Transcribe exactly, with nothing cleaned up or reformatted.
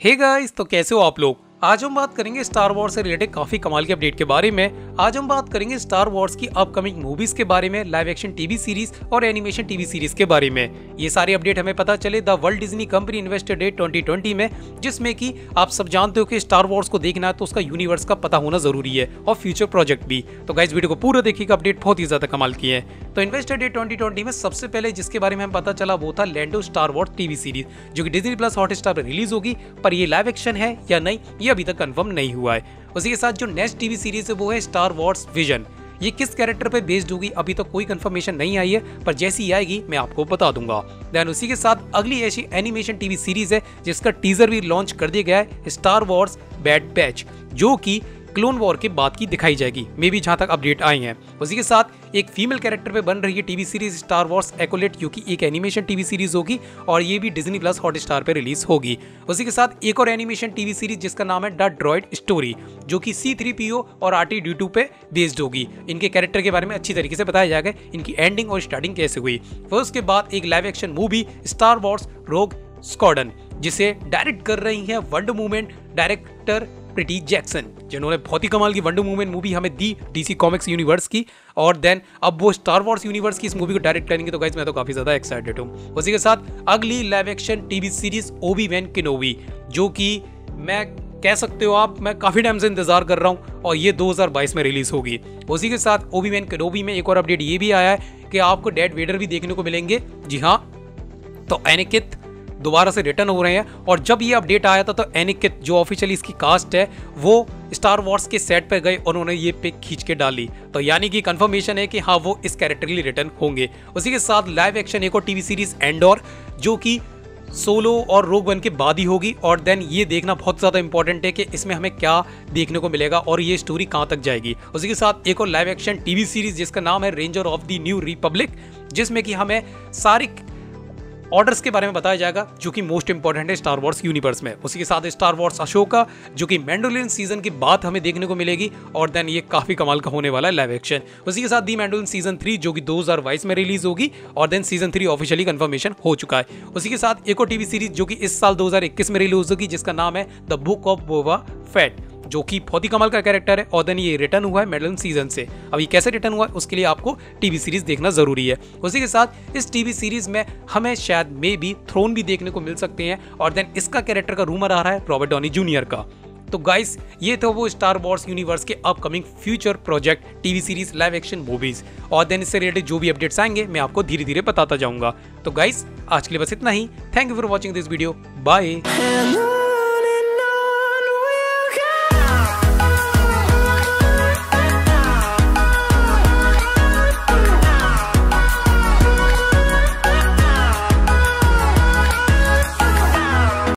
Hey guys, तो कैसे हो आप लोग। आज हम बात करेंगे स्टार वॉर्स से रिलेटेड काफी कमाल के अपडेट के बारे में। आज हम बात करेंगे स्टार वॉर्स की अपकमिंग मूवीज के बारे में, लाइव एक्शन टीवी सीरीज और एनिमेशन टीवी सीरीज के बारे में। ये सारे अपडेट हमें पता चले the world Disney company investor day twenty twenty में, जिसमें कि आप सब जानते हो कि स्टार वॉर्स को देखना है तो उसका यूनिवर्स का पता होना जरूरी है और फ्यूचर प्रोजेक्ट भी। तो गाइस वीडियो को पूरा देखिएगा, अपडेट बहुत ही ज्यादा कमाल की है। तो इन्वेस्टर डे ट्वेंटी ट्वेंटी में सबसे पहले जिसके बारे में हमें पता चला वो था Lando Star Wars TV series, जो कि डिज्नी प्लस हॉटस्टार पर रिलीज होगी। पर ये लाइव एक्शन है या नहीं, ये अभी तक कंफर्म नहीं हुआ है। उसी के साथ जो नेक्स्ट टीवी सीरीज है वो है स्टार वॉर्स विजन। ये किस कैरेक्टर पे बेस्ड होगी अभी तक तो कोई कंफर्मेशन नहीं आई है, पर जैसी आएगी मैं आपको बता दूंगा। देन उसी के साथ अगली ऐसी एनिमेशन टीवी सीरीज है जिसका टीजर भी लॉन्च कर दिया गया है, स्टार वॉर्स बैड बैच, जो कि क्लोन वॉर के बाद की दिखाई जाएगी, मे भी जहां तक अपडेट आई हैं। उसी के साथ एक फीमेल कैरेक्टर पे बन रही है TV series Star Wars Acolyte, जो कि एक एनिमेशन टीवी सीरीज होगी और ये भी डिज्नी प्लस हॉटस्टार पे रिलीज होगी। उसी के साथ एक और एनिमेशन टीवी सीरीज जिसका नाम है द ड्रॉइड स्टोरी, जो कि सी थ्री पी ओ और आर टू डी टू पे बेस्ड होगी। इनके कैरेक्टर के बारे में अच्छी तरीके से बताया जाएगा, इनकी एंडिंग और स्टार्टिंग कैसे हुई। फिर उसके बाद एक live action movie Star Wars Rogue Squadron, जिसे डायरेक्ट कर रही है Wonder Woman director Pretty Jackson, जिन्होंने बहुत ही कमाल की वंडर वुमन मूवी हमें दी डीसी कॉमिक्स यूनिवर्स की। और देन अब वो स्टार वॉर्स यूनिवर्स की इस मूवी को डायरेक्ट करेंगे, तो गाइस मैं तो काफी ज्यादा एक्साइटेड हूँ। उसी के साथ अगली live action TV series Obi Wan Kenobi, जो कि मैं कह सकते हो आप मैं काफी टाइम से इंतजार कर रहा हूँ और ये दो हज़ार बाईस में रिलीज होगी। उसी के साथ ओबी वैन केनोबी में एक और अपडेट ये भी आया है कि आपको डेड वेडर भी देखने को मिलेंगे। जी हाँ, तो एनिकित दोबारा से रिटर्न हो रहे हैं। और जब ये अपडेट आया था तो एनिकित जो ऑफिशियली इसकी कास्ट है वो स्टार वॉर्स के सेट पर गए और उन्होंने ये पिक खींच के डाली, तो यानी कि कंफर्मेशन है कि हाँ वो इस कैरेक्टर के लिए रिटर्न होंगे। उसी के साथ लाइव एक्शन एक और टीवी सीरीज एंडोर, जो कि सोलो और रोग वन के बाद ही होगी। और देन ये देखना बहुत ज़्यादा इंपॉर्टेंट है कि इसमें हमें क्या देखने को मिलेगा और ये स्टोरी कहाँ तक जाएगी। उसी के साथ एक और लाइव एक्शन टीवी सीरीज जिसका नाम है Ranger of the New Republic, जिसमें कि हमें सारी ऑर्डर्स के बारे में बताया जाएगा, जो कि मोस्ट इंपॉर्टेंट है स्टार वॉर्स यूनिवर्स में। उसी के साथ स्टार वॉर्स अशोका, जो कि मैंडोलियन सीजन के बाद हमें देखने को मिलेगी और देन ये काफी कमाल का होने वाला है लाइव एक्शन। उसी के साथ दी मैंडोलियन सीजन थ्री, जो कि दो हज़ार बाईस में रिलीज होगी और then season three officially confirmation हो चुका है। उसी के साथ एक और टीवी सीरीज जो कि इस साल दो हज़ार इक्कीस में रिलीज होगी, जिसका नाम है the Book of Boba Fett, जो कि बहुत ही कमाल का कैरेक्टर है। और देन ये रिटर्न हुआ है मैंडोलियन सीजन से। अब ये कैसे रिटर्न हुआ है उसके लिए आपको टीवी सीरीज देखना जरूरी है। उसी के साथ इस टीवी सीरीज में हमें शायद मे बी थ्रोन भी देखने को मिल सकते हैं और देन इसका कैरेक्टर का रूमर आ रहा है रॉबर्ट डॉनी जूनियर का। तो गाइस ये तो वो स्टार वॉर्स यूनिवर्स के upcoming future project, TV series, live action movies और देन इससे रिलेटेड जो भी अपडेट्स आएंगे मैं आपको धीरे धीरे बताता जाऊंगा। तो गाइस आज के लिए बस इतना ही। Thank you for watching this video, bye.